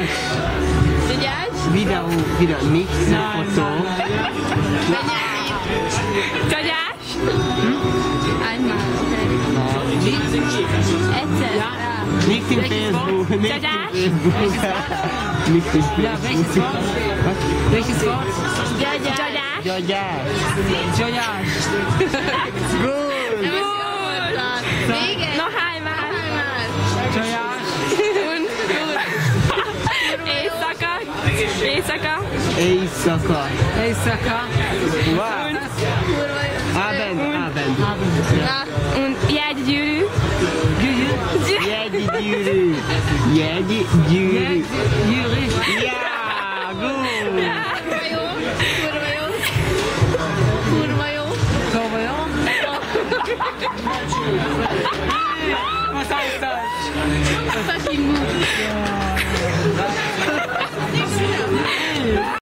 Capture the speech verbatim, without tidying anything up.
Joyas. Joyas? Wieder, wieder nichts. Foto. Joyas? Einmal, okay. Erzähl. Ja. Nicht im Facebook. Nicht im Joyas? Facebook. Nicht im Facebook. Ja, welches Wort? Was? Welches Wort? Joyas? Joyas. Joyas. Gut. Wege. Noch einmal. Joyas. Und gut. Esaka. Esaka. Eisaka. Hey, Saka. Wow. Abend, Abend. Und Yedi Yürü. Yedi Yürü. Yedi Yürü. Yuri. Ja, gut. Kurvayo. Kovayo. Was heißt das? Fucking move.